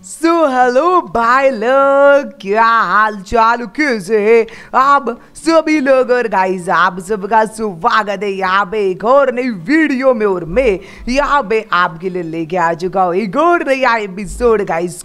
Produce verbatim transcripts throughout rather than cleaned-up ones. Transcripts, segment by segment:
So hello भाई लोग, क्या हाल चाल कैसे है आप सभी लोग। और गाइस आप सबका स्वागत है यहाँ पे एक और नई वीडियो में। और मैं यहाँ पे आपके लिए लेके आ चुका हूँ एक और नया एपिसोड गाइस,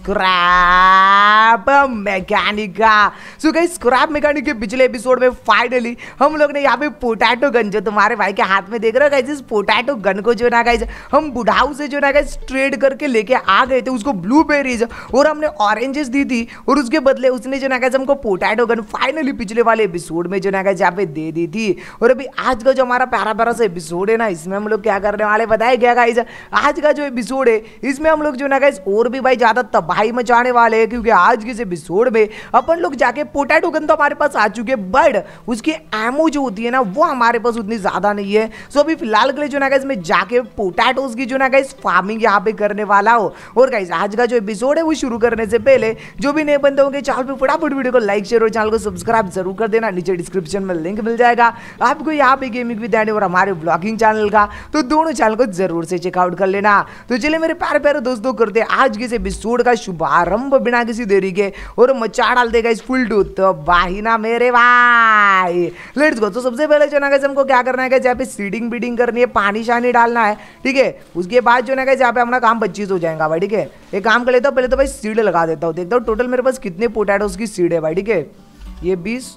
स्क्रैप मैकेनिक का। सो गाइस स्क्रैप मैकेनिक के पिछले एपिसोड में फाइनली हम लोग ने यहाँ पे पोटैटो गन जो तुम्हारे भाई के हाथ में देख रहे हो गाइस, इस पोटैटो गन को जो ना गाइस हम बुढ़ाऊ से जो ना गाइस ट्रेड करके लेके आ गए थे। उसको ब्लूबेरीज और हमने ऑरेंजेस दी थी और उसके बदले उसने जो ना गाइस हमको पोटैटो गन फाइनली पिछले वाले एपिसोड में जो ना गाइस यहाँ पे दे दी थी। और अभी आज का जो हमारा प्यारा प्यारा सा एपिसोड है ना, इसमें हम लोग क्या करने वाले बताए क्या गाइस। आज का जो एपिसोड है इसमें हम लोग जो ना गाइस और भी भाई ज्यादा तबाही मचाने वाले हैं, क्योंकि आज के इस एपिसोड में अपन लोग जाके पोटैटो गन तो हमारे पास आ चुके हैं, बट उसकी एमो जो होती है ना वो हमारे पास उतनी ज्यादा नहीं है। सो अभी फिलहाल के लिए जो ना गाइस मैं जाके पोटैटोज की जो ना गाइस फार्मिंग यहाँ पे करने वाला हूँ। और गाइस आज का जो एपिसोड है वो शुरू करने से पहले जो भी नए बंदे होंगे चैनल पे फटाफट वीडियो को लाइक शेयर और चैनल को सब्सक्राइब जरूर कर देना। नीचे डिस्क्रिप्शन में लिंक मिल जाएगा आपको यहाँ पे गेमिंग विद एंडी और हमारे ब्लॉगिंग चैनल का, तो दोनों चैनल को जरूर से चेकआउट कर लेना। तो चलिए मेरे प्यारे प्यारे दोस्तों करते हैं आज के इस एपिसोड का शुभारंभ बिना किसी देरी के, और मचा डाल देगा इस फुल टू तो बाहिना मेरे भाई। Let's go. तो सबसे पहले जो ना गाइस हमको क्या करना है, जहाँ पे सीडिंग बीडिंग करनी है, पानी शानी डालना है, ठीक है। उसके बाद जो ना गाइस यहाँ पे अपना काम पच्चीस हो जाएगा भाई, ठीक है। एक काम कर लेता हूँ, पहले तो भाई सीड लगा देता हूँ, देखता हूँ टोटल मेरे पास कितने पोटैटोज की सीड है भाई, ठीक है। ये बीस,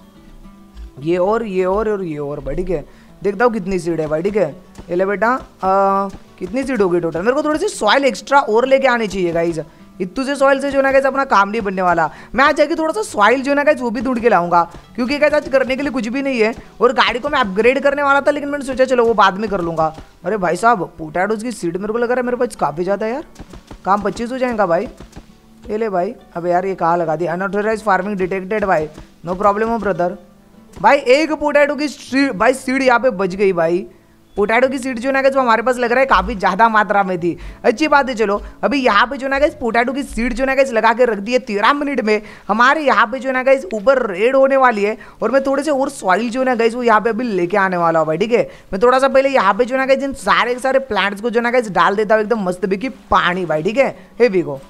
ये और ये और और ये और भाई, ठीक है। देखता हूँ कितनी सीड है भाई, ठीक है। ये ले बेटा, आ, कितनी सीड होगी टोटल। मेरे को थोड़ी सी सॉइल एक्स्ट्रा और लेके आनी चाहिए गाइस। इतू से सॉइल से जो ना गाइस अपना काम नहीं बनने वाला। मैं आज जाके थोड़ा सा सॉइल जो ना गाइस वो भी ढूंढ के लाऊंगा, क्योंकि गाइस आज करने के लिए कुछ भी नहीं है। और गाड़ी को मैं अपग्रेड करने वाला था, लेकिन मैंने सोचा चलो वो बाद में कर लूंगा। अरे भाई साहब पोटैटोज की सीड मेरे को लग रहा है मेरे पास काफ़ी ज़्यादा यार, काम पच्चीस हो जाएगा भाई। ये ले भाई, अब यार ये कहाँ लगा दी, अनऑथराइज फार्मिंग डिटेक्टेड भाई, नो प्रॉब्लम हो ब्रदर। भाई एक पोटैटो की सीड भाई, सीड यहाँ पे बच गई भाई। पोटैटो की सीड जो ना जो हमारे पास लग रहा है काफ़ी ज़्यादा मात्रा में थी, अच्छी बात है। चलो अभी यहाँ पे जो ना गाइस पोटैटो की सीड जो ना गाइस लगा के रख दी है। तेरह मिनट में हमारे यहाँ पे जो ना गाइस ऊपर रेड होने वाली है, और मैं थोड़े से और सॉइल जो ना गाइस वो यहाँ पे अभी लेके आने वाला हूँ भाई, ठीक है। मैं थोड़ा सा पहले यहाँ पे जो ना गाइस इन सारे के सारे प्लांट्स को जो ना गाइस डाल देता हूँ एकदम मस्त भी की पानी भाई, ठीक है। हे भी को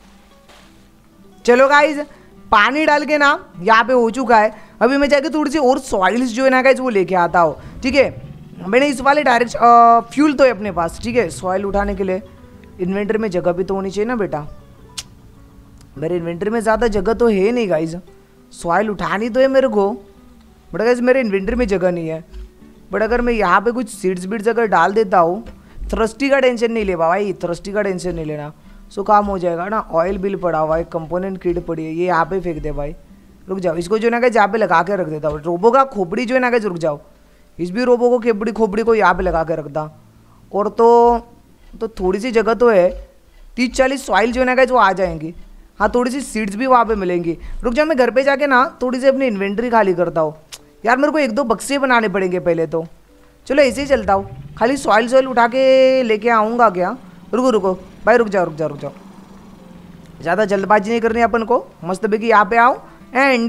चलो गाइस पानी डाल के ना यहाँ पे हो चुका है। अभी मैं जाके थोड़ी सी और सॉइल्स जो है ना गाइस वो लेके आता हूँ, ठीक है। मैंने इस वाले डायरेक्ट फ्यूल तो है अपने पास, ठीक है। सॉइल उठाने के लिए इन्वेंटरी में जगह भी तो होनी चाहिए ना बेटा। मेरे इन्वेंटरी में ज़्यादा जगह तो है नहीं गाइस, सॉइल उठानी तो है मेरे को, बट गाइस मेरे इन्वेंटरी में जगह नहीं है। बट अगर मैं यहाँ पे कुछ सीड्स बीड्स अगर डाल देता हूँ, थ्रस्टी का टेंशन नहीं ले भाई, थ्रस्टी का टेंशन नहीं लेना, सो काम हो जाएगा ना। ऑयल बिल पड़ा हुआ है, कंपोनेंट किट पड़ी है, ये यहाँ पे फेंक दे भाई। रुक जाओ, इसको जो ना गाइस यहाँ पे लगा के रख देता हूँ। रोबो का खोपड़ी जो है ना गाइस, रुक जाओ, इस भी रोबो को खेपड़ी खोपड़ी को यहाँ पे लगा के रखता। और तो तो थोड़ी सी जगह तो है, तीस चालीस सॉइल जो है ना गाइस वो आ जाएंगी। हाँ थोड़ी सी सीड्स भी वहाँ पे मिलेंगी। रुक जाओ, मैं घर पे जाके ना थोड़ी सी अपनी इन्वेंट्री खाली करता हूँ यार। मेरे को एक दो बक्से बनाने पड़ेंगे पहले तो। चलो ऐसे ही चलता हूँ, खाली सॉइल सॉइल उठा के लेके आऊँगा क्या। रुको रुको भाई, रुक जाओ रुक जाओ रुक जाओ, ज़्यादा जल्दबाजी नहीं करनी अपन को। मस्त भी कि यहाँ पे आऊँ एंड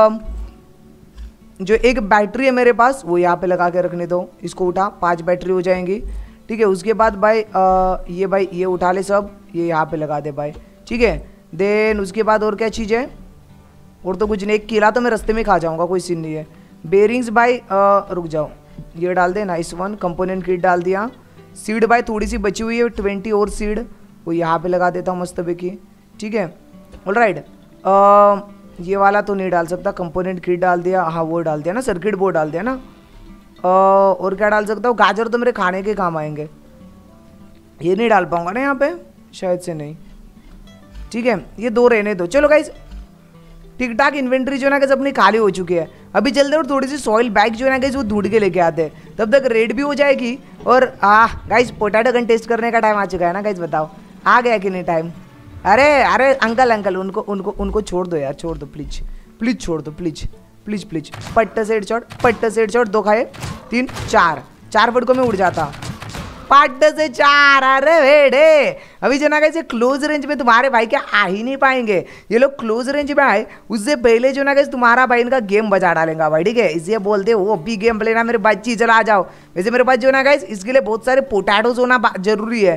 जो एक बैटरी है मेरे पास वो यहाँ पे लगा के रखने दो। इसको उठा, पांच बैटरी हो जाएंगी, ठीक है। उसके बाद भाई आ, ये भाई ये उठा ले सब, ये यहाँ पे लगा दे भाई, ठीक है। देन उसके बाद और क्या चीज़ है, और तो कुछ नहीं। एक केला तो मैं रास्ते में खा जाऊँगा, कोई सीन नहीं है। बेरिंग्स भाई आ, रुक जाओ, ये डाल दे, नाइस वन। कंपोनेंट किट डाल दिया। सीड भाई थोड़ी सी बची हुई है, ट्वेंटी और सीड वो यहाँ पे लगा देता हूँ मस्त की, ठीक है। ऑलराइट, ये वाला तो नहीं डाल सकता, कंपोनेंट किट डाल दिया। हाँ वो डाल दिया ना, सर्किट बोर्ड डाल दिया ना। आ, और क्या डाल सकता हूँ, गाजर तो मेरे खाने के काम आएंगे, ये नहीं डाल पाऊंगा ना यहाँ पे, शायद से नहीं, ठीक है। ये दो रहने दो। चलो गाइस ठीक ठाक इन्वेंट्री जो है ना गाइस अपनी खाली हो चुकी है। अभी चलते और थोड़ी सी सॉइल बैग जो है ना गाइस वो ढूंढ के लेके आते हैं, तब तक रेड भी हो जाएगी। और आ गाइस पोटैटो गन टेस्ट करने का टाइम आ चुका है ना गाइस, बताओ आ गया कि नहीं टाइम। अरे अरे अंकल अंकल उनको उनको उनको छोड़ दो यार, छोड़ दो प्लीज प्लीज, छोड़ दो प्लीज प्लीज प्लीज। पट्टा से हेडशॉट, पट्टा से हेडशॉट, दो खाए, तीन चार, चार फुट को मैं उड़ जाता, पट्टा से चार। अरे भेड़े अभी जो ना गाइस क्लोज रेंज में तुम्हारे भाई क्या आ ही नहीं पाएंगे। ये लोग क्लोज रेंज में आए उससे पहले जो ना गाइस तुम्हारा भाई इनका गेम बजा डालेगा भाई, ठीक है। इसलिए बोलते हो अभी गेम प्ले ना मेरे बच्ची चला जाओ। वैसे मेरे पास जो ना गाइस इसके लिए बहुत सारे पोटैटोज होना जरूरी है,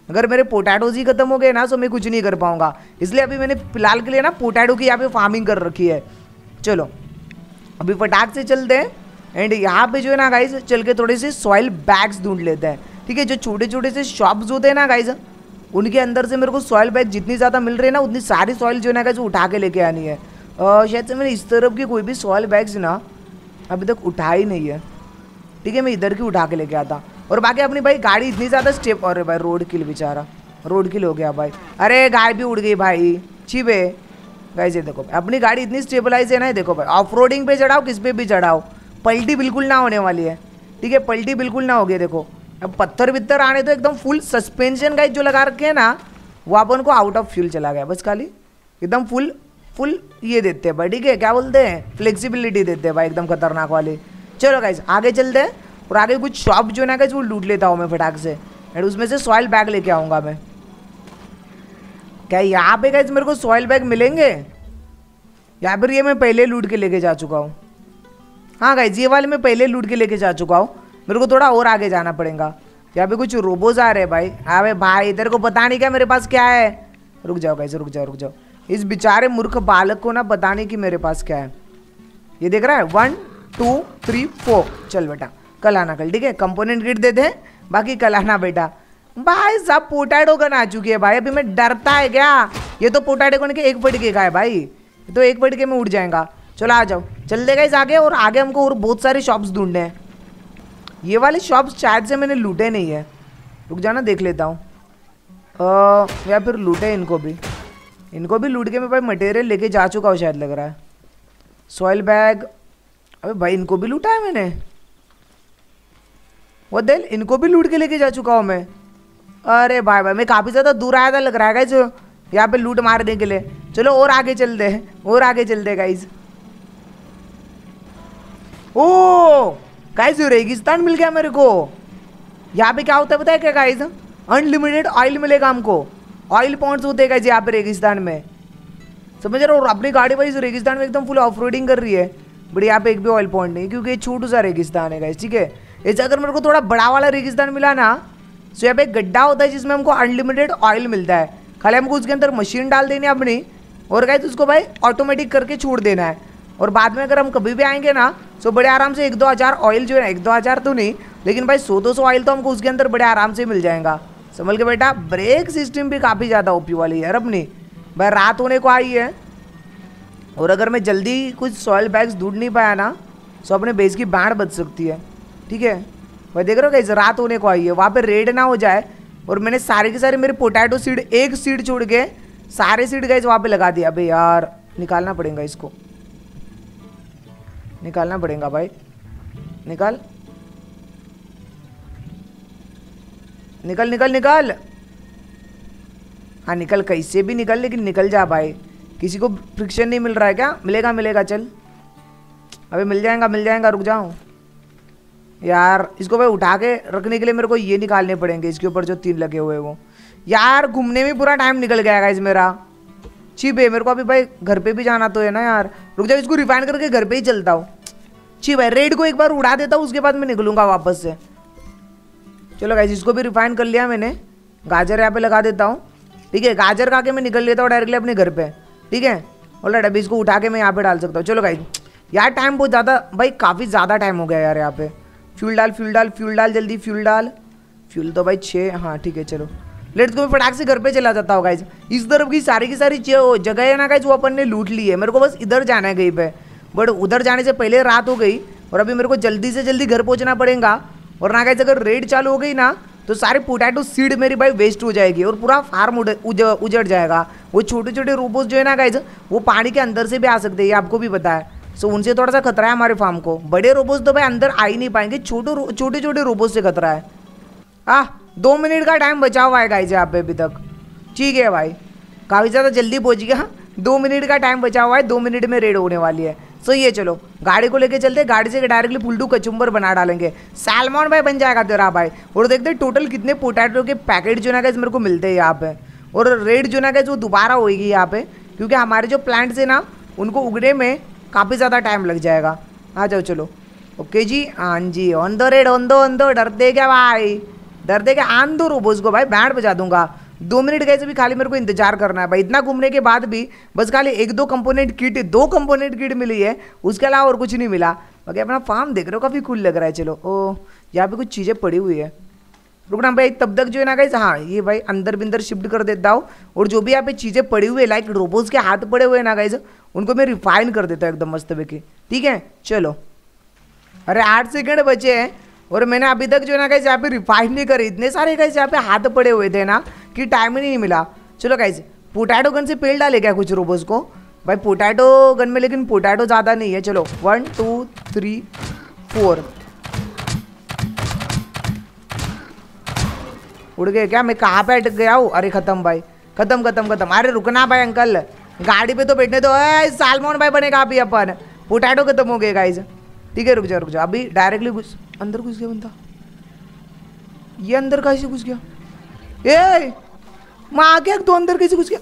अगर मेरे पोटैटोज ही खत्म हो गए ना तो मैं कुछ नहीं कर पाऊंगा, इसलिए अभी मैंने फिलहाल के लिए ना पोटैटो की यहाँ पे फार्मिंग कर रखी है। चलो अभी फटाक से चलते हैं एंड यहाँ पे जो है ना गाइज चल के थोड़े से सॉइल बैग्स ढूंढ लेते हैं। ठीक है, जो छोटे छोटे से शॉप्स होते हैं ना गाइज, उनके अंदर से मेरे को सॉइल बैग जितनी ज़्यादा मिल रही है ना उतनी सारी सॉइल जो है ना गाइज उठा के लेके आनी है। uh, शायद से मैंने इस तरफ की कोई भी सॉइल बैग्स ना अभी तक उठा ही नहीं है। ठीक है, मैं इधर की उठा के लेके आता। और बाकी अपनी भाई गाड़ी इतनी ज़्यादा स्टेप, अरे भाई रोड किल बेचारा, रोड किल हो गया भाई। अरे गाय भी उड़ गई भाई, छिपे गाइस। ये देखो अपनी गाड़ी इतनी स्टेबलाइज है ना, देखो भाई ऑफ रोडिंग पे चढ़ाओ किस पे भी चढ़ाओ पलटी बिल्कुल ना होने वाली है। ठीक है, पलटी बिल्कुल ना होगी। देखो अब पत्थर वित्तर आने तो एकदम फुल सस्पेंशन गाइस जो लगा रखे हैं ना, वो अपन को आउट ऑफ फ्यूल चला गया बस, खाली एकदम फुल फुल ये देते हैं भाई। ठीक है, क्या बोलते हैं, फ्लेक्सिबिलिटी देते हैं भाई, एकदम खतरनाक वाली। चलो गाइस आगे चलते हैं और आगे कुछ शॉप जो है ना गाइस वो लूट लेता हूँ मैं फटाक से, एंड उसमें से सॉइल बैग लेके आऊँगा मैं। क्या यहाँ पे गाइस मेरे को सॉइल बैग मिलेंगे, या फिर ये मैं पहले लूट के लेके जा चुका हूँ? हाँ गाइस ये वाले मैं पहले लूट के लेके जा चुका हूँ, मेरे को थोड़ा और आगे जाना पड़ेगा। यहाँ पे कुछ रोबोज आ रहे हैं भाई। अबे भाई इधर को पता नहीं क्या मेरे पास क्या है। रुक जाओ गाइस, रुक जाओ रुक जाओ, इस बेचारे मूर्ख बालक को ना पता नहीं कि मेरे पास क्या है। ये देख रहा है, वन टू थ्री फोर, चल बेटा कल आना कल। ठीक है, कंपोनेंट किट दे दे, बाकी कल आना बेटा। भाई सब पोटैटो गन आ चुकी है भाई, अभी मैं डरता है क्या? ये तो पोटैटो गन के एक फटके का है भाई, ये तो एक फटके में उड़ जाएगा। चलो आ जाओ, चल देगा इस आगे, और आगे हमको और बहुत सारे शॉप्स ढूंढने हैं। ये वाले शॉप्स शायद से मैंने लूटे नहीं है, रुक जाना देख लेता हूँ। या फिर लूटे इनको भी, इनको भी लूट के मैं भाई मटेरियल लेके जा चुका हूँ शायद, लग रहा है। सॉइल बैग, अबे भाई इनको भी लूटा है मैंने, वो दिल इनको भी लूट के लेके जा चुका हूँ मैं। अरे भाई भाई मैं काफ़ी ज़्यादा दूर आया था लग रहा है गाइस यहाँ पे लूट मारने के लिए। चलो और आगे चलते हैं, और आगे चलते हैं गाइस। ओ गाइस रेगिस्तान मिल गया मेरे को। यहाँ पे क्या होता है पता है क्या गाइस, अनलिमिटेड ऑयल मिलेगा हमको, ऑयल पॉइंट्स होते हैं गाइस यहाँ पे रेगिस्तान में, समझ रहे हो। और अपनी गाड़ी भाई रेगिस्तान में एकदम फुल ऑफ रोडिंग कर रही है, बट यहाँ पे एक भी ऑयल पॉइंट नहीं, क्योंकि ये छोटू सा रेगिस्तान है गाइस। ठीक है, ऐसे अगर मेरे को थोड़ा बड़ा वाला रेगिस्तान मिला ना, तो यहाँ पे एक गड्ढा होता है जिसमें हमको अनलिमिटेड ऑयल मिलता है, खाली हमको उसके अंदर मशीन डाल देनी है अपनी, और गाइस उसको भाई ऑटोमेटिक करके छोड़ देना है। और बाद में अगर हम कभी भी आएंगे ना, तो बड़े आराम से एक दो हज़ार ऑयल जो है, एक दो हज़ार तो नहीं लेकिन भाई सौ दो सौ ऑयल तो हमको उसके अंदर बड़े आराम से मिल जाएगा। संभल के बेटा, ब्रेक सिस्टम भी काफ़ी ज़्यादा ओपी वाली है यार अपनी। भाई रात होने को आई है, और अगर मैं जल्दी कुछ सॉइल बैग्स ढूंढ नहीं पाया ना, तो अपने बेस की बैंड बच सकती है। ठीक है भाई, देख रहे हो गाइस रात होने को आई है, वहाँ पे रेड ना हो जाए। और मैंने सारे के सारे मेरे पोटैटो सीड, एक सीड छोड़ के सारे सीड गाइस वहाँ पे लगा दिया। अबे यार निकालना पड़ेगा इसको, निकालना पड़ेगा भाई, निकाल निकल निकल निकल, हाँ निकल, कैसे भी निकल, लेकिन निकल जा भाई। किसी को फ्रिक्शन नहीं मिल रहा है क्या? मिलेगा मिलेगा, चल अबे मिल जाएगा मिल जाएगा, रुक जाओ यार। इसको भाई उठा के रखने के लिए मेरे को ये निकालने पड़ेंगे, इसके ऊपर जो तीन लगे हुए वो। यार घूमने में पूरा टाइम निकल गया गाइस मेरा। छिप है, मेरे को अभी भाई घर पे भी जाना तो है ना यार। रुक जाओ, इसको रिफाइन करके घर पे ही चलता हूँ। छिप है, रेड को एक बार उड़ा देता हूँ, उसके बाद मैं निकलूंगा वापस से। चलो गाइस इसको भी रिफाइन कर लिया मैंने, गाजर यहाँ पे लगा देता हूँ। ठीक है, गाजर खा के मैं निकल लेता हूँ डायरेक्टली अपने घर पे। ठीक है, ऑलराइट, अभी इसको उठा के मैं यहाँ पे डाल सकता हूँ। चलो गाइस यार टाइम बहुत ज़्यादा भाई, काफ़ी ज़्यादा टाइम हो गया यार यहाँ पे। फ्यूल डाल फ्यूल डाल फ्यूल डाल, जल्दी फ्यूल डाल। फ्यूल तो भाई छः, हाँ ठीक है चलो लेट्स गो। फटाक से घर पे चला जाता हूँ गाइस। इस तरफ की सारी की सारी जगह है ना गाइस, वो अपन ने लूट ली है। मेरे को बस इधर जाना है कहीं पे, बट उधर जाने से पहले रात हो गई, और अभी मेरे को जल्दी से जल्दी घर पहुँचना पड़ेगा। और ना गाइस अगर रेड चालू हो गई ना, तो सारे पोटैटो सीड मेरी भाई वेस्ट हो जाएगी, और पूरा फार्म उजड़ जाएगा। वो छोटे छोटे रोबोट जो है ना गाइस, वो पानी के अंदर से भी आ सकते हैं, ये आपको भी पता है। सो उनसे थोड़ा सा खतरा है हमारे फार्म को। बड़े रोबोट्स तो भाई अंदर आ ही नहीं पाएंगे, छोटे छोटे छोटे रोबोट से खतरा है। आह दो मिनट का टाइम बचा हुआ है गाइस यहाँ पे अभी तक। ठीक है भाई, काफ़ी ज़्यादा जल्दी पहुँच गया। दो मिनट का टाइम बचा हुआ है, दो मिनट में रेड होने वाली है। सो ये चलो गाड़ी को लेके चलते, गाड़ी से डायरेक्टली पुल्टू कचुम्बर बना डालेंगे। सैल्मन भाई बन जाएगा तेरा भाई। और देखते टोटल कितने पोटैटो के पैकेट जो ना गाइस मेरे को मिलते हैं यहाँ पे। और रेड जो ना गाइस वो दोबारा होगी यहाँ पे, क्योंकि हमारे जो प्लांट्स है ना उनको उगने में काफ़ी ज़्यादा टाइम लग जाएगा। आ जाओ चलो, ओके जी, हाँ जी, ऑन दो रेड, ऑन दो ऑन दो, डरते क्या भाई। डर दे के आन दो रोबोस को भाई, बैंड बजा दूंगा। दो मिनट गए भी खाली मेरे को इंतजार करना है भाई। इतना घूमने के बाद भी बस खाली एक दो कंपोनेंट किट दो कंपोनेंट किट मिली है, उसके अलावा और कुछ नहीं मिला। बाकी अपना फार्म देख रहे हो काफ़ी कूल लग रहा है। चलो ओ यहाँ पे कुछ चीज़ें पड़ी हुई है, रुकना भाई तब तक जो है ना गाइस। हाँ ये भाई अंदर बिंदर शिफ्ट कर देता हूँ, और जो भी यहाँ पे चीज़ें पड़ी हुई है लाइक रोबोट्स के हाथ पड़े हुए हैं ना गाइस, उनको मैं रिफाइन कर देता हूँ एकदम मस्त की। ठीक है चलो, अरे आठ सेकेंड बचे हैं और मैंने अभी तक जो है ना गाइस यहाँ पे रिफाइन नहीं करे। इतने सारे गाइस यहाँ पे हाथ पड़े हुए थे ना कि टाइम ही नहीं मिला। चलो गाइस पोटैटो गन से पेल डाले क्या कुछ रोबोट्स को भाई पोटैटो गन में, लेकिन पोटैटो ज़्यादा नहीं है। चलो वन टू थ्री फोर, उड़ गए क्या? मैं कहाँ पे अटक गया हूँ? अरे खत्म भाई, खत्म खत्म खत्म। अरे रुकना भाई अंकल, गाड़ी पे तो बैठने दो। सालमोन भाई बनेगा अभी अपन। पोटैटो खत्म हो गए गाइस। ठीक है रुक जा रुक जा, अभी डायरेक्टली घुस अंदर घुस गया बंदा। ये अंदर कैसे घुस गया? ए माँ क्या तो अंदर कैसे घुस गया?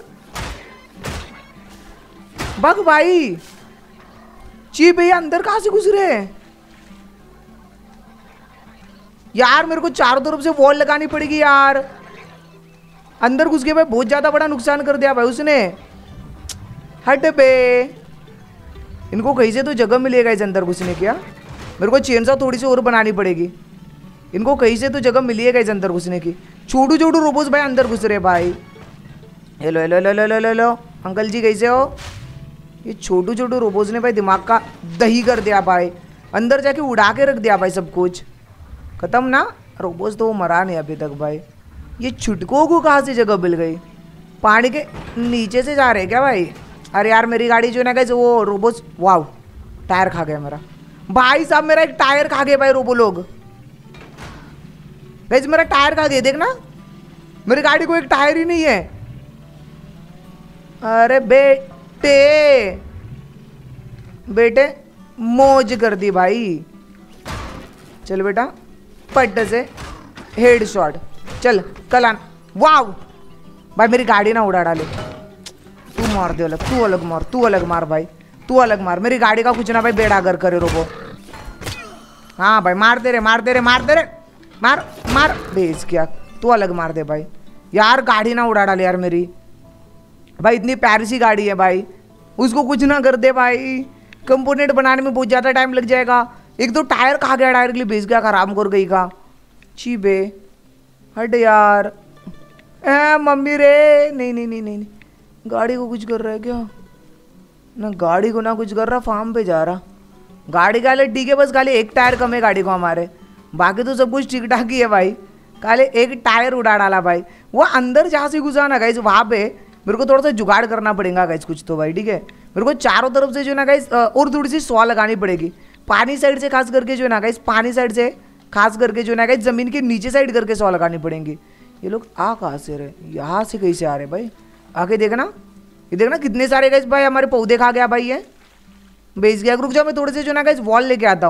बग भाई ची भैया अंदर कहाँ से घुस रहे हैं यार? मेरे को चारों तरफ से वॉल लगानी पड़ेगी यार। अंदर घुस गया भाई, बहुत ज्यादा बड़ा नुकसान कर दिया भाई उसने। हट बे, इनको कहीं से तो जगह मिलेगा इस अंदर घुसने की। मेरे को चेनसा थोड़ी सी और बनानी पड़ेगी। इनको कहीं से तो जगह मिलेगा इस अंदर घुसने की। छोटू छोटू रोबोट्स भाई अंदर घुस रहे भाई। Hello hello hello hello hello hello uncle जी कैसे हो? ये छोटू छोटू रोबोट्स ने भाई दिमाग का दही कर दिया भाई, अंदर जाके उड़ा के रख दिया भाई सब कुछ। खत्म ना रोबोट्स तो वो मरा नहीं अभी तक भाई। ये छुटकों को कहाँ से जगह मिल गई? पानी के नीचे से जा रहे क्या भाई? अरे यार मेरी गाड़ी जो है ना गाइस वो रोबोट्स, वाव टायर खा गया मेरा भाई साहब। मेरा एक टायर खा गया भाई रोबो लोग। गाइस मेरा टायर खा गया, देखना मेरी गाड़ी को एक टायर ही नहीं है। अरे बेटे बेटे मौज कर दी भाई। चल बेटा पट से हेड शॉट, चल कल आना। वाव भाई मेरी गाड़ी ना उड़ा डाले। तू मार दे अलग, तू अलग मार, तू अलग मार भाई, तू अलग मार। मेरी गाड़ी का कुछ ना भाई बेड़ा गर करे रोबो। हाँ भाई मारते रे मारते रे मारते रे, मार मार बेच क्या। तू अलग मार दे भाई यार, गाड़ी ना उड़ा डाले यार मेरी भाई। इतनी प्यारी सी गाड़ी है भाई, उसको कुछ ना कर दे भाई। कंपोनेंट बनाने में बहुत ज़्यादा टाइम लग जाएगा। एक तो टायर खा गया, डायरेक्टली बेच गया, खराब कर गई का। छी बे हट यार। ए मम्मी रे, नहीं नहीं नहीं नहीं, नहीं। गाड़ी को कुछ कर रहा है क्या? ना गाड़ी को ना कुछ कर रहा, फार्म पे जा रहा। गाड़ी का ले ठीक है, बस खाली एक टायर कम है गाड़ी को हमारे, बाकी तो सब कुछ ठीक ठाक ही है भाई। खाली एक टायर उड़ा डाला भाई। वो अंदर जहाँ से घुसा ना गाइस, वहाँ पे मेरे को थोड़ा सा जुगाड़ करना पड़ेगा गाइस कुछ तो भाई। ठीक है मेरे को चारों तरफ से जो है ना गाइस और थोड़ी सी सॉ लगानी पड़ेगी। पानी साइड से खास करके जो है ना गाइस, पानी साइड से खास करके जो है ना गाइस जमीन के नीचे साइड करके सॉ लगानी पड़ेंगी। ये लोग आ कहाँ से रहे? यहाँ से कहीं से आ रहे भाई? आके देखना, ये देखना कितने सारे गाइस भाई हमारे पौधे खा गया भाई। ये बेच गया। रुक जाओ मैं थोड़े से जो है ना गाइस वॉल लेके आता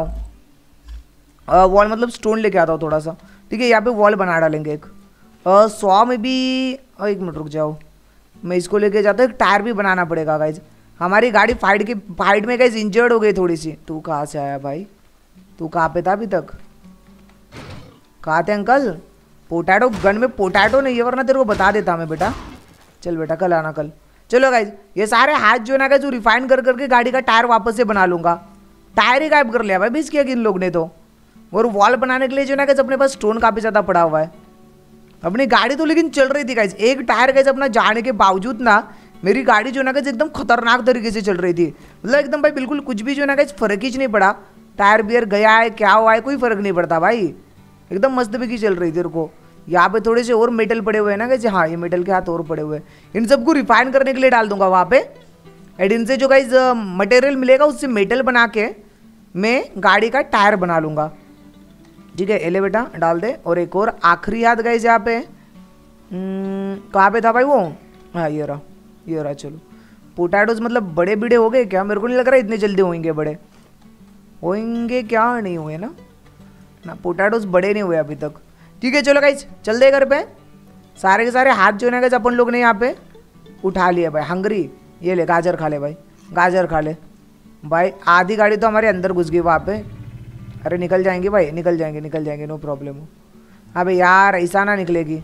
हूँ। वॉल मतलब स्टोन लेके आता हूँ थोड़ा सा। ठीक है यहाँ पे वॉल बना डालेंगे एक। सौ में भी एक मिनट रुक जाओ, मैं इसको लेके जाता हूँ। एक टायर भी बनाना पड़ेगा गाइज। हमारी गाड़ी फाइट की फाइट में गाइज इंजर्ड हो गई थोड़ी सी। तू कहाँ से आया भाई? तू कहाँ पे था अभी तक? कहाँ थे अंकल? पोटैटो गन में पोटैटो नहीं है, वरना तेरे को बता देता मैं बेटा। चल बेटा कल आना कल। चलो गाइज ये सारे हाथ जो ना गाइज जो रिफाइन कर करके गाड़ी का टायर वापस से बना लूंगा। टायर ही गायब कर लिया भाई बीस किया कि इन लोग ने तो। और वॉल बनाने के लिए जो ना गाइज अपने पास स्टोन काफ़ी ज़्यादा पड़ा हुआ है। अपनी गाड़ी तो लेकिन चल रही थी गाइज, एक टायर गाइज अपना जाने के बावजूद ना मेरी गाड़ी जो ना गाइज एकदम खतरनाक तरीके से चल रही थी। मतलब एकदम भाई बिल्कुल कुछ भी जो ना गाइज फर्क ही नहीं पड़ा। टायर बियर गया है क्या हुआ है कोई फर्क नहीं पड़ता भाई, एकदम मस्त भी की चल रही थी। तेरे को यहाँ पे थोड़े से और मेटल पड़े हुए हैं ना गाइज। हाँ ये मेटल के हाथ और पड़े हुए हैं, इन सबको रिफाइन करने के लिए डाल दूंगा वहाँ पे। एंड इनसे जो गाइज मटेरियल मिलेगा उससे मेटल बना के मैं गाड़ी का टायर बना लूँगा। ठीक है एले बेटा डाल दे। और एक और आखिरी हाथ गाइज यहाँ पे कहाँ पे था भाई वो? हाँ ये रहा ये रहा। चलो पोटैटोज मतलब बड़े बीड़े हो गए क्या? मेरे को नहीं लग रहा इतने जल्दी होंगे। बड़े होंगे क्या? नहीं हुए ना ना पोटैटोज बड़े नहीं हुए अभी तक। ठीक है चलो गाइज चल दे घर पे। सारे के सारे हाथ जो है गाइज अपन लोग ने यहाँ पे उठा लिए भाई। हंगरी ये ले गाजर खा ले भाई, गाजर खा ले भाई। आधी गाड़ी तो हमारे अंदर घुस गई वहाँ पे। अरे निकल जाएंगे भाई, निकल जाएंगे निकल जाएंगे नो प्रॉब्लम। अबे यार ऐसा ना निकलेगी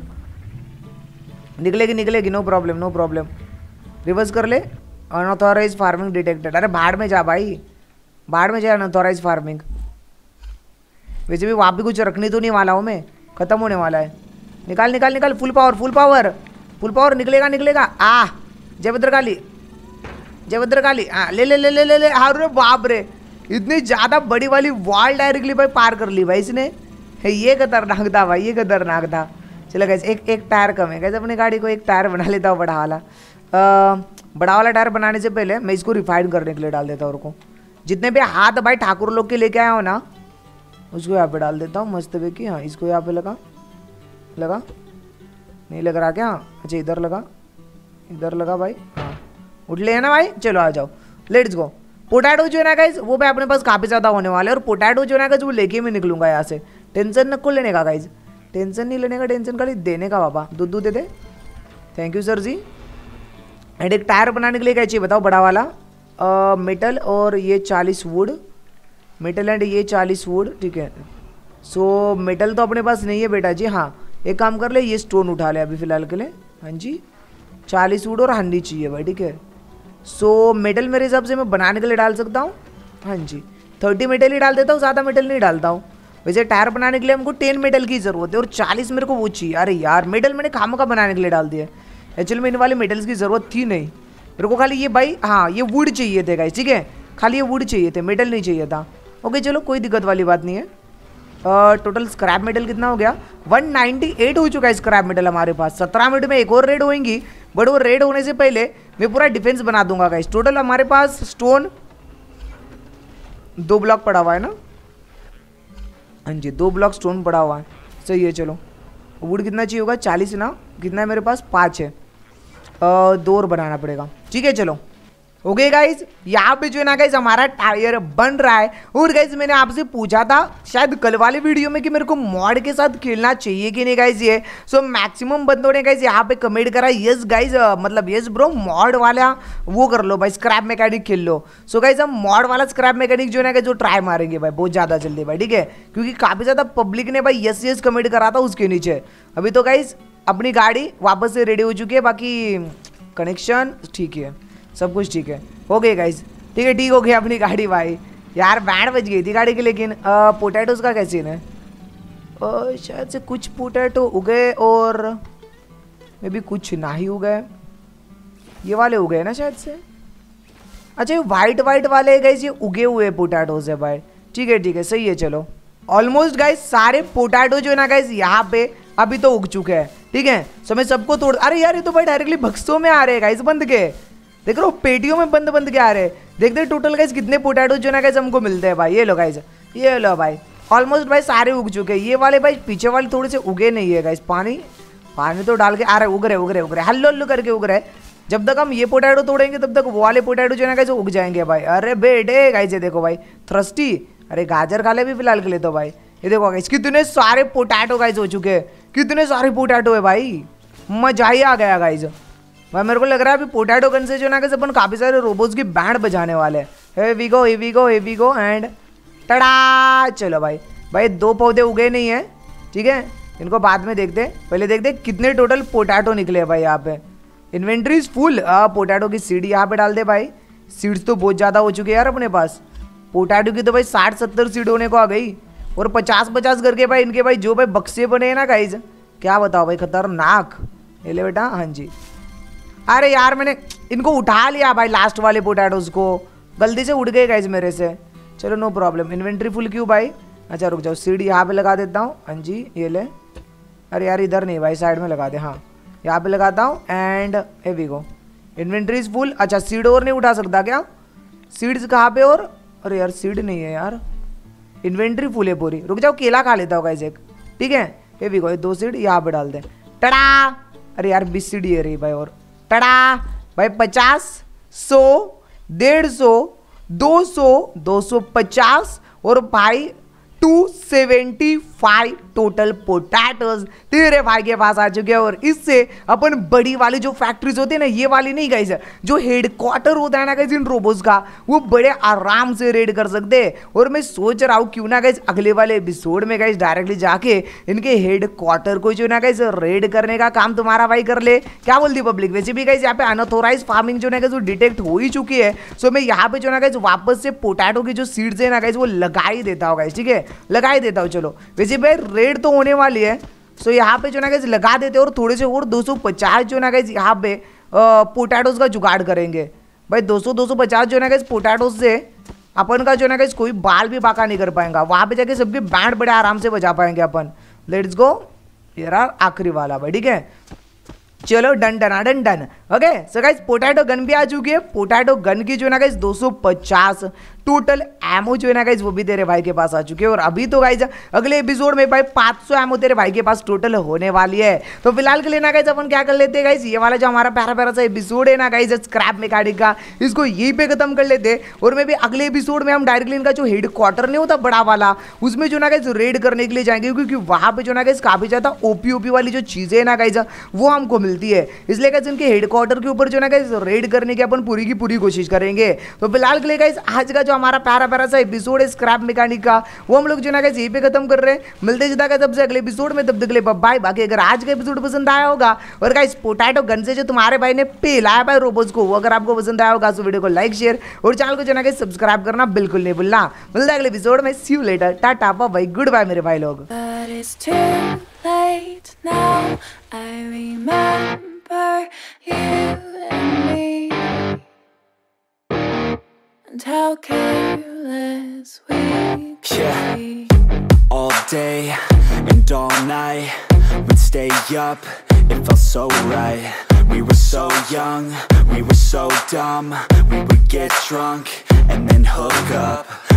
निकलेगी निकलेगी no problem no problem. Reverse कर ले। Unauthorised farming detected. अरे बाहर में जा भाई, बाहर में जा अनऑथोराइज फार्मिंग। वैसे भी वहाँ भी कुछ रखने तो नहीं वाला हूँ मैं, खत्म होने वाला है। निकाल निकाल निकाल, full power full power full power. निकलेगा निकलेगा। आ जय भद्रकाली जय भद्रकाली। हाँ ले ले ले ले ले ले। अरे बाप रे, इतनी ज़्यादा बड़ी वाली वॉल डायरेक्टली भाई पार कर ली भाई इसने। ये खतरनाक था भाई, ये खतरनाक था। चलो गैस एक एक टायर कम है गैस, अपनी गाड़ी को एक टायर बना लेता हूँ बड़ा वाला। बड़ा वाला टायर बनाने से पहले मैं इसको रिफाइन करने के लिए डाल देता हूँ। और को जितने भी हाथ भाई ठाकुर लोग के लेके आया हो ना, उसको यहाँ पे डाल देता हूँ मस्त वे की। हाँ इसको यहाँ पे लगा लगा नहीं लग रहा क्या? अच्छा इधर लगा, इधर लगा भाई। हाँ उठ ले है ना भाई, चलो आ जाओ लेट्स गो। पोटैटो जो है ना गाइज वो भी अपने पास काफ़ी ज़्यादा होने वाले हैं, और पोटैटो जो है ना गाइज वो लेके मैं निकलूंगा यहाँ से। टेंशन न को लेने का गाइज, टेंशन नहीं लेने का, टेंशन खाली देने का। बाबा दूध दूध दे दे, थैंक यू सर जी। एंड एक टायर बनाने के लिए क्या चाहिए बताओ? बड़ा वाला आ, मेटल और ये चालीस वुड, मेटल एंड ये चालीस वुड, ठीक है। सो मेटल तो अपने पास नहीं है बेटा जी। हाँ एक काम कर ले, ये स्टोन उठा ले अभी फ़िलहाल के लिए। हाँ जी चालीस वुड और हंडी चाहिए भाई, ठीक है। सो मेटल मेरे हिसाब से मैं बनाने के लिए डाल सकता हूँ। हाँ जी थर्टी मेटल ही डाल देता हूँ, ज़्यादा मेटल नहीं डालता हूँ। वैसे टायर बनाने के लिए हमको टेन मेटल की ज़रूरत है और चालीस मेरे को वो चाहिए। अरे यार मेटल मैंने खामों का बनाने के लिए डाल दिया। एक्चुअली में इन वाले मेटल्स की ज़रूरत थी नहीं मेरे को, खाली ये भाई हाँ ये वुड चाहिए थे गाइस, ठीक है। खाली ये वुड चाहिए थे, मेटल नहीं चाहिए था। ओके चलो कोई दिक्कत वाली बात नहीं है। टोटल स्क्रैप मेटल कितना हो गया? वन नाइन्टी एट हो चुका है स्क्रैप मेटल हमारे पास। सत्रह मिनट में एक और रेड होंगी, बट वो रेड होने से पहले मैं पूरा डिफेंस बना दूंगा गाइस। टोटल हमारे पास स्टोन दो ब्लॉक पड़ा हुआ है ना? हाँ जी दो ब्लॉक स्टोन पड़ा हुआ है, सही है। चलो वुड कितना चाहिए होगा? चालीस ना, कितना है मेरे पास? पाँच है। आ, दो और बनाना पड़ेगा, ठीक है। चलो ओके गाइज, यहाँ पे जो है ना गाइज हमारा टायर बन रहा है। और गाइज मैंने आपसे पूछा था शायद कल वाले वीडियो में कि मेरे को मॉड के साथ खेलना चाहिए कि नहीं गाइज ये। सो मैक्सिमम बंदों ने गाइज यहाँ पे कमेंट करा यस गाइज, मतलब यस ब्रो मॉड वाला वो कर लो भाई, स्क्रैप मैकेनिक खेल लो। सो गाइज हम मॉड वाला स्क्रैप मैकेनिक जो है ना जो ट्राई मारेंगे भाई बहुत ज़्यादा जल्दी भाई, ठीक है। क्योंकि काफ़ी ज़्यादा पब्लिक ने भाई यस यस कमेंट करा था उसके नीचे। अभी तो गाइज अपनी गाड़ी वापस से रेडी हो चुकी है, बाकी कनेक्शन ठीक है, सब कुछ ठीक है। हो गए गाइज, ठीक है ठीक हो गया अपनी गाड़ी भाई। यार बैंड बज गई थी गाड़ी की, लेकिन पोटैटोज का क्या सीन है? आ, शायद से कुछ पोटैटो उगे और मे भी कुछ ना ही उगे, ये वाले उगे ना शायद से। अच्छा ये वाइट वाइट वाले गाइज ये उगे हुए पोटैटोज है भाई, ठीक है ठीक है सही है। चलो ऑलमोस्ट गाइज सारे पोटैटो जो है ना गाइज यहाँ पे अभी तो उग चुके हैं, ठीक है। सो मैं सबको तोड़, अरे यार ये तो भाई डायरेक्टली बक्सों में आ रहे हैं गाइज बंद के, देख रहे हो पेटियों में बंद बंद के आ रहे हैं। देखते टोटल गाइज कितने पोटैटो जो ना गाइज हमको मिलते हैं भाई। ये लो गाइज, ये लो भाई, ऑलमोस्ट भाई सारे उग चुके हैं। ये वाले भाई पीछे वाले थोड़े से उगे नहीं है गाइज, पानी पानी तो डाल के आ रहे, उग रहे उग रहे उग रहे हल्लो हल्लो करके उग रहे। जब तक हम ये पोटैटो तोड़ेंगे तब तक वो वाले पोटैटो जो है ना गाइज उग जाएंगे भाई। अरे बेटे गाइज ये देखो भाई थ्रस्टी, अरे गाजर खा ले भी फिलहाल के लिए तो भाई। ये देखो गाइज कितने सारे पोटैटो गाइज हो चुके हैं, कितने सारे पोटैटो है भाई, मजा ही आ गया गाइज भाई। मेरे को लग रहा है अभी पोटैटो गन से जो ना कि अपन काफ़ी सारे रोबोट्स की बैंड बजाने वाले हैं। Here we go here we go here we go and tada. चलो भाई भाई दो पौधे उगे नहीं है, ठीक है, इनको बाद में देखते हैं। पहले देखते कितने टोटल पोटैटो निकले भाई यहाँ पे। Inventory is full. पोटैटो की सीड यहाँ पे डाल दे भाई, सीड्स तो बहुत ज़्यादा हो चुकी है यार अपने पास। पोटैटो की तो भाई साठ सत्तर सीड होने को आ गई, और पचास पचास करके भाई इनके भाई जो भाई बक्से बने हैं ना गाइज, क्या बताओ भाई खतरनाक। ये ले बेटा, हाँ जी। अरे यार मैंने इनको उठा लिया भाई लास्ट वाले पोटैटोज को, गलती से उड़ गए गाइज मेरे से। चलो नो प्रॉब्लम। इन्वेंट्री फुल क्यों भाई? अच्छा रुक जाओ, सीढ़ी यहाँ पे लगा देता हूँ। हाँ जी ये ले। अरे यार इधर नहीं भाई, साइड में लगा दे। हाँ यहाँ पे लगाता हूँ and here we go. Inventory is full. अच्छा सीड और नहीं उठा सकता क्या? सीड्स कहाँ पे? और अरे यार सीड नहीं है यार, इन्वेंट्री फुल है पूरी। रुक जाओ केला खा लेता हूँ गाइज एक, ठीक है। ए वी गो दो सीड यहाँ पे डाल दे, टड़ा। अरे यार बीस सीड ये रही भाई, और टड़ा भाई पचास, सौ, डेढ़ सौ, दो सौ, दो सौ पचास और भाई two seventy five total potatoes तेरे भाई के पास आ चुके हैं। और इससे अपन बड़ी वाली जो फैक्ट्रीज होती है ना, ये वाली नहीं गाइस, जो हेडक्वार्टर होता है ना गाइस इन रोबोट्स का, वो बड़े आराम से रेड कर सकते हैं। और मैं सोच रहा हूँ क्यों ना गाइस अगले वाले एपिसोड में गाइस डायरेक्टली जाके इनके हेडक्वार्टर को जो ना गाइस रेड करने का काम तुम्हारा भाई कर ले। क्या बोलती पब्लिक? वैसे भी गाइस यहाँ पे अनऑथोराइज फार्मिंग जो ना गाइस वो डिटेक्ट हो ही चुकी है। सो मैं यहाँ पे जो ना गाइस वापस से पोटैटो की जो सीड्स है ना गाइस वो लगा ही देता हूँ गाइस, ठीक है, लगा ही देता हूँ। चलो वैसे भाई रेड तो होने वाली है, सो यहाँ पे जो ना गाइस लगा देते हैं और थोड़े से और दो सौ पचास जो ना गाइस यहाँ पे पोटैटोज का जुगाड़ करेंगे। भाई दो सौ दो सौ पचास जो ना गाइस पोटैटोज से अपन का जो ना गाइस कोई बाल भी बाका नहीं कर पाएगा। वहाँ पे जाके सबके बैंड बड़े आराम से बजा पाएंगे अपन। लेट्स गो, ये रहा आखिरी वाला भाई, ठीक है। चलो done done done done. Okay so guys potato gun भी आ चुकी है। पोटैटो गन की जो ना गाइस दो सौ पचास टोटल एमओ जो है ना गाइस वो भी तेरे भाई के पास आ चुके हैं। और अभी तो गाइस अगले एपिसोड में भाई पाँच सौ एमओ तेरे भाई के पास टोटल होने वाली है। तो फिलहाल के लिए ना गाइस अपन क्या कर लेते हैं गाइस, ये वाला जो हमारा प्यारा प्यारा सा एपिसोड है ना गाइस स्क्रैप मैकेनिक का, इसको यहीं पे खत्म कर लेते हैं। और मैं भी अगले एपिसोड में हम डायरेक्टली इनका जो हेडक्वार्टर नहीं होता बड़ा वाला, उसमें जो ना गाइस रेड करने के लिए जाएंगे, क्योंकि वहां पे जो ना गाइस काफी ज्यादा ओपी ओपी वाली जो चीजें है ना गाइस वो हमको मिलती है। इसलिए गाइस इनके हेडक्वार्टर के ऊपर जो ना गाइस रेड करने की अपन पूरी की पूरी कोशिश करेंगे। तो फिलहाल के लिए गाइस आज का जो हमारा प्यारा प्यारा सा एपिसोड है स्क्रैप मैकेनिक का, वो हम लोग जो ना गाइस यहीं पे खत्म कर रहे हैं। मिलते सीधा गाइस सबसे अगले एपिसोड में, तब तक के लिए बाय। बाकी अगर आज का एपिसोड पसंद आया होगा और गाइस पोटैटो गन से जो तुम्हारे भाई ने पेलाया भाई रोबोट्स को, वो अगर आपको पसंद आया होगा तो वीडियो को लाइक शेयर और चैनल को जो ना गाइस सब्सक्राइब करना बिल्कुल नहीं भूलना। मिलते हैं अगले एपिसोड में, see you later, tata bye, good bye मेरे भाई लोग। And how careless we yeah. All day and all night we'd stay up, it felt so right. We were so young, we were so dumb. We would get drunk and then hook up.